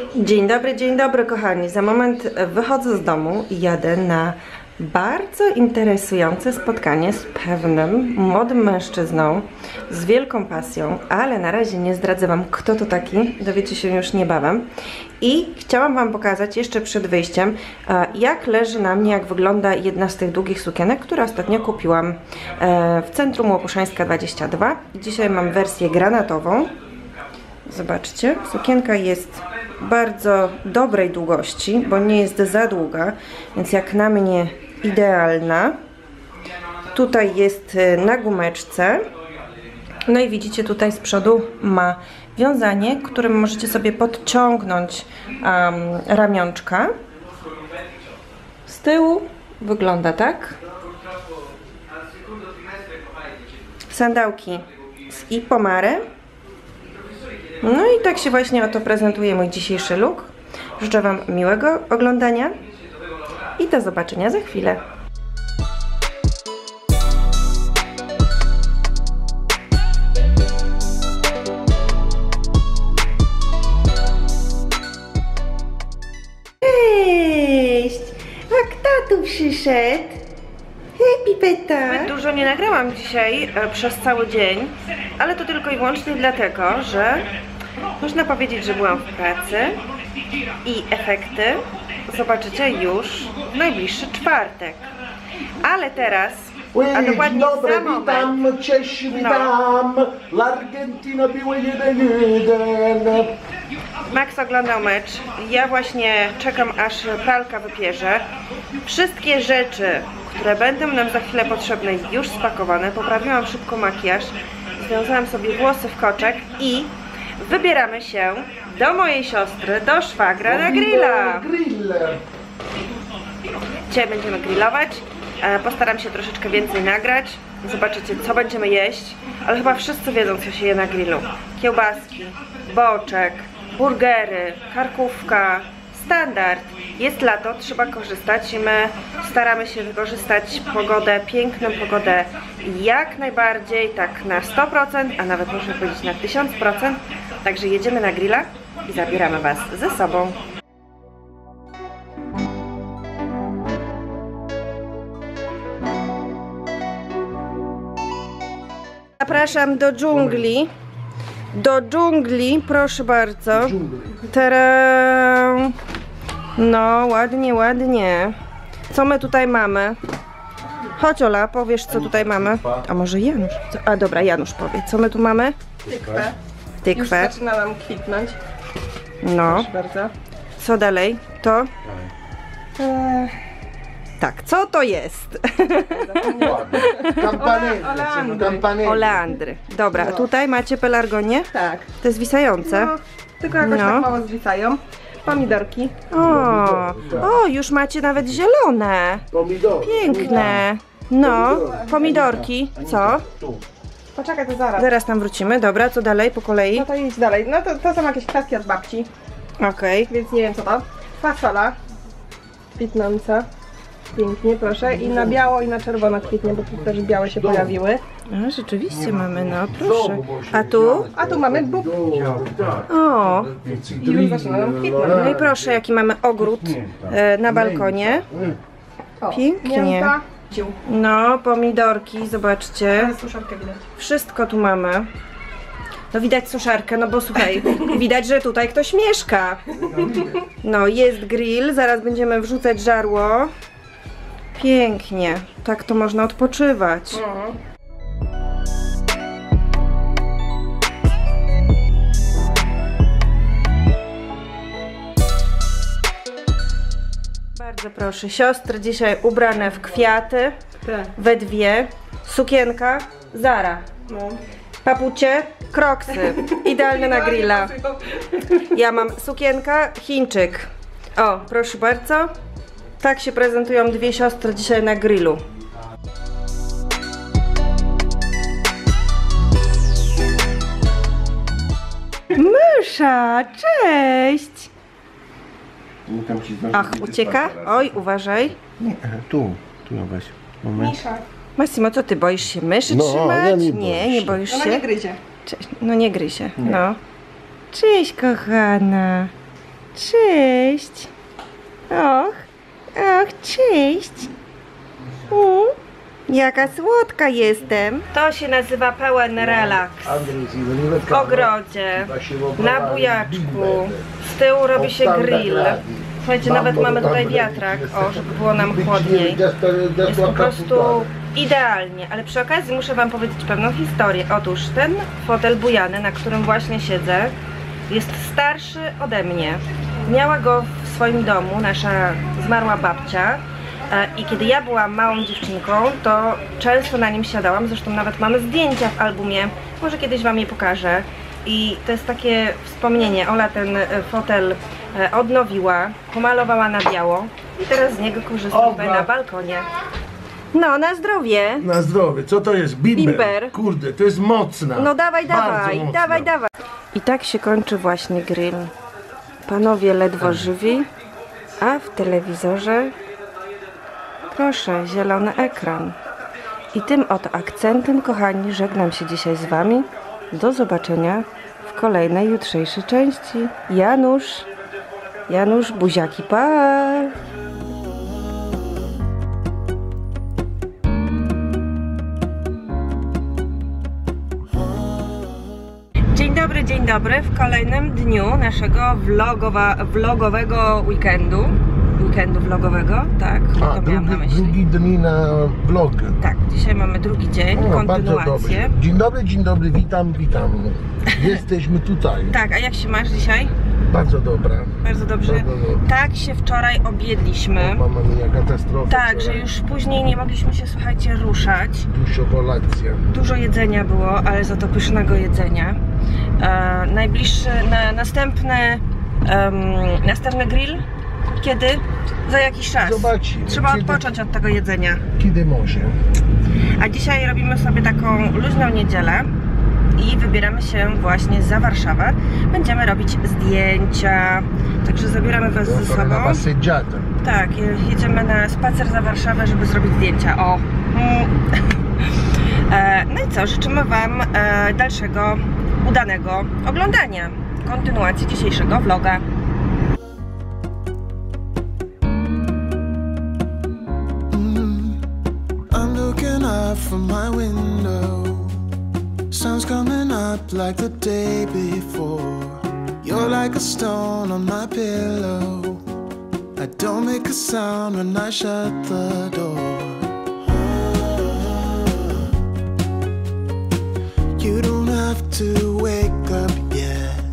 Dzień dobry kochani. Za moment wychodzę z domu i jadę na bardzo interesujące spotkanie z pewnym młodym mężczyzną z wielką pasją, ale na razie nie zdradzę wam, kto to taki, dowiecie się już niebawem. I chciałam wam pokazać jeszcze przed wyjściem, jak leży na mnie, jak wygląda jedna z tych długich sukienek, które ostatnio kupiłam w centrum Łopuszańska 22. Dzisiaj mam wersję granatową. Zobaczcie, sukienka jest bardzo dobrej długości, bo nie jest za długa, więc jak na mnie idealna. Tutaj jest na gumeczce. No i widzicie, tutaj z przodu ma wiązanie, którym możecie sobie podciągnąć ramionczka. Z tyłu wygląda tak. Sandałki z Ipomare. No i tak się właśnie oto prezentuje mój dzisiejszy look. Życzę wam miłego oglądania i do zobaczenia za chwilę. Cześć! A kto tu przyszedł? Hej, Pipeta! Dużo nie nagrałam dzisiaj przez cały dzień, ale to tylko i wyłącznie dlatego, że można powiedzieć, że byłam w pracy i efekty zobaczycie już w najbliższy czwartek. Ale teraz, a dokładnie za moment... Witam, cześć, witam! L'Argentina była 1-1. Max oglądał mecz, ja właśnie czekam, aż pralka wypierze. Wszystkie rzeczy, które będą nam za chwilę potrzebne, już spakowane. Poprawiłam szybko makijaż, związałam sobie włosy w koczek i wybieramy się do mojej siostry, do szwagra na grilla. Dzisiaj będziemy grillować. Postaram się troszeczkę więcej nagrać. Zobaczycie, co będziemy jeść. Ale chyba wszyscy wiedzą, co się je na grillu. Kiełbaski, boczek, burgery, karkówka. Standard. Jest lato, trzeba korzystać i my staramy się wykorzystać pogodę, piękną pogodę jak najbardziej, tak na 100%, a nawet można powiedzieć na 1000%. Także jedziemy na grilla i zabieramy was ze sobą. Zapraszam do dżungli. Do dżungli, proszę bardzo. Tadam. No, ładnie, ładnie. Co my tutaj mamy? Chodź, Ola, powiesz, co tutaj mamy. A może Janusz? A dobra, Janusz powie. Co my tu mamy? Tykwę. Tykwę. Już zaczyna nam kwitnąć. No. Proszę bardzo. Co dalej? To? Tak, co to jest? Oleandry. Dobra, a tutaj macie pelargonię? Tak. To jest wisające. No, tylko jakoś tak mało zwisają. Pomidorki. O, już macie nawet zielone. Piękne. No, pomidorki. Co? Poczekaj, to zaraz. Zaraz tam wrócimy. Dobra, co dalej po kolei? No to idź dalej. No to są jakieś kwaski od babci. Okej. Więc nie wiem co to. Fasola. Kwitnąca. Pięknie, proszę. I na biało i na czerwono kwitnie, bo tu też białe się pojawiły. A, rzeczywiście mamy, no proszę. A tu? A tu mamy bób. O, I już zaczyna nam kwitnąć. no i proszę, jaki mamy ogród na balkonie. O, Pięknie. mięta. No, pomidorki, zobaczcie. Suszarkę widać. Wszystko tu mamy. No widać suszarkę, no bo słuchaj, widać, że tutaj ktoś mieszka. No, jest grill, zaraz będziemy wrzucać żarło. Pięknie, tak to można odpoczywać. Bardzo proszę, siostry dzisiaj ubrane w kwiaty, Tak. we dwie, sukienka, Zara, papucie, kroksy, idealne na grilla. Ja mam sukienka, Chińczyk. O, proszę bardzo, tak się prezentują dwie siostry dzisiaj na grillu. Mysza, cześć! Ach, ucieka? Oj, uważaj. Nie, tu ją weź. Moment. Misza. Massimo, co ty, boisz się myszy No, trzymać? ja nie nie, boję nie się. boisz Ona się? nie gryzie. Cześć. No nie gryzie, no. Cześć, kochana. Cześć. Och, cześć. Jaka słodka jestem. To się nazywa pełen relaks. W ogrodzie, na bujaczku, z tyłu robi się grill. Słuchajcie, nawet mamy tutaj wiatrak, żeby było nam chłodniej. Jest po prostu idealnie, ale przy okazji muszę wam powiedzieć pewną historię. Otóż ten fotel bujany, na którym właśnie siedzę, jest starszy ode mnie. Miała go w swoim domu nasza zmarła babcia. I kiedy ja byłam małą dziewczynką, to często na nim siadałam, zresztą nawet mamy zdjęcia w albumie, może kiedyś wam je pokażę. I to jest takie wspomnienie. Ola ten fotel odnowiła, pomalowała na biało i teraz z niego korzystam tutaj na balkonie. No, na zdrowie. Na zdrowie. Co to jest? Bimber. Bimber. Kurde, to jest mocna. No dawaj, Bardzo dawaj. I tak się kończy właśnie grill. Panowie ledwo żywi, a w telewizorze, proszę, zielony ekran. I tym oto akcentem, kochani, żegnam się dzisiaj z wami. Do zobaczenia w kolejnej jutrzejszej części. Janusz, buziaki, pa! Dzień dobry w kolejnym dniu naszego vlogowego weekendu. Vlogowego, tak, to miałam na myśli. Drugi dni na vlog. Tak, dzisiaj mamy drugi dzień, kontynuację. Dzień dobry, witam. Jesteśmy tutaj. Tak, a jak się masz dzisiaj? Bardzo dobra. Bardzo dobrze. Tak się wczoraj objedliśmy. Mama mia, katastrofa. Tak, że już później nie mogliśmy się, słuchajcie, ruszać. Dużo kolacja. Dużo jedzenia było, ale za to pysznego jedzenia. Następny grill? Kiedy? Za jakiś czas. Zobaczymy. Trzeba odpocząć od tego jedzenia. Kiedy może. A dzisiaj robimy sobie taką luźną niedzielę i wybieramy się właśnie za Warszawę. Będziemy robić zdjęcia, także zabieramy was ze sobą. Tak, jedziemy na spacer za Warszawę, żeby zrobić zdjęcia. No i co, życzymy wam dalszego, udanego oglądania, kontynuacji dzisiejszego vloga. From my window, sun's coming up like the day before. You're like a stone on my pillow. I don't make a sound when I shut the door. You don't have to wake up yet.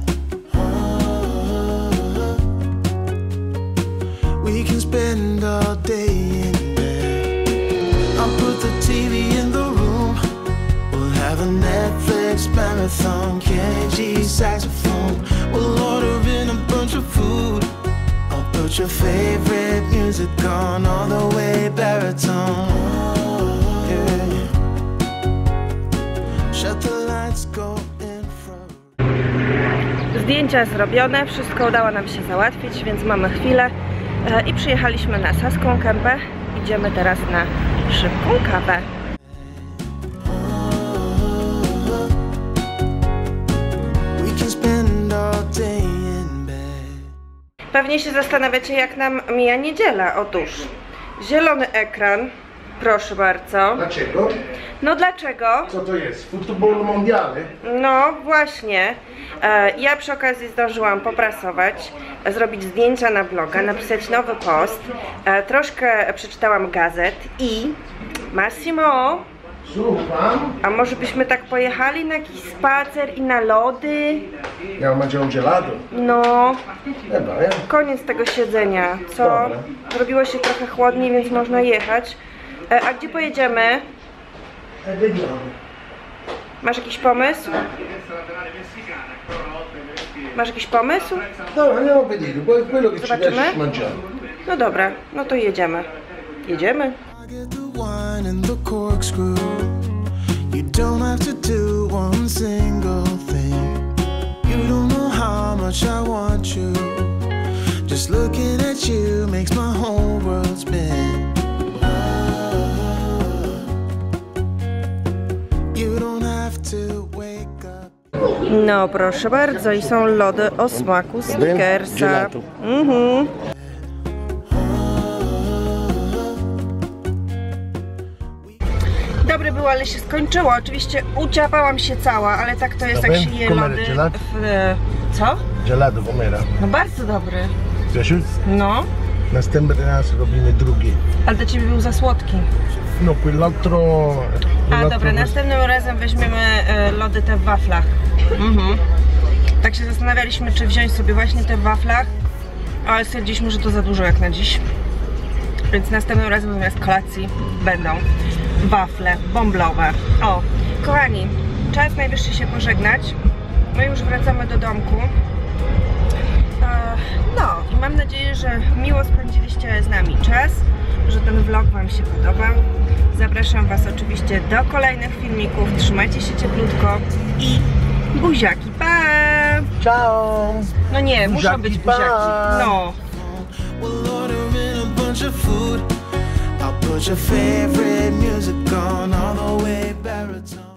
We can spend all day in bed. I'll put the TV in the room. We'll have a Netflix marathon. Kenny G saxophone. We'll order in a bunch of food. I'll put your favorite music on all the way baritone. Yeah. Shut the lights, go in front. Zdjęcia zrobione, wszystko udało nam się załatwić, więc mamy chwilę i przyjechaliśmy na Saską Kępę. Idziemy teraz na szybką kawę. Pewnie się zastanawiacie, jak nam mija niedziela. Otóż zielony ekran, proszę bardzo. Dlaczego? No dlaczego? Co to jest? Futbol mondialny? No właśnie. Ja przy okazji zdążyłam poprasować, zrobić zdjęcia na bloga, napisać nowy post. Troszkę przeczytałam gazet i Massimo, Słucham? a może byśmy tak pojechali na jakiś spacer i na lody? Ja mam gelato. No, Chyba, ja? koniec tego siedzenia, co? Dobra. Zrobiło się trochę chłodniej, więc można jechać. A gdzie pojedziemy? Masz jakiś pomysł? Masz jakiś pomysł? No, andiamo a vedere, poi quello che ci Zobaczymy? piace mangiare. No dobra, no to jedziemy. Jedziemy. I get the wine and the corkscrew. You don't have to do one single thing. You don't know how much I want you. Just looking at you makes my whole world spin. You don't have to wake up. No proszę bardzo, i są lody o smaku Snickersa. Dobre było, ale się skończyło. Oczywiście uciapałam się cała, ale tak to jest, jak się je lody Co? Gelato, com'era? No bardzo dobry. Piaciuto? No. Następny raz robimy drugi. Ale do ciebie był za słodki. No, quell'altro... A dobra, następnym razem weźmiemy lody te w waflach. Tak się zastanawialiśmy, czy wziąć sobie właśnie te w waflach, ale stwierdziliśmy, że to za dużo jak na dziś. Więc następnym razem zamiast kolacji będą wafle bąblowe. O, kochani, czas najwyższy się pożegnać. My już wracamy do domku. No i mam nadzieję, że miło spędziliście z nami czas, że ten vlog wam się podobał. Zapraszam was oczywiście do kolejnych filmików. Trzymajcie się cieplutko i buziaki, pa! Ciao! No nie, muszą być buziaki. No. We'll order in a bunch of food. I'll put your favorite music on all the way baritone.